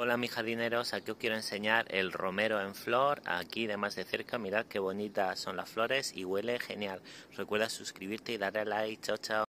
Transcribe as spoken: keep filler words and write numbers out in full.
Hola mis jardineros, aquí os quiero enseñar el romero en flor, aquí de más de cerca. Mirad qué bonitas son las flores y huele genial. Recuerda suscribirte y darle a like. Chao, chao.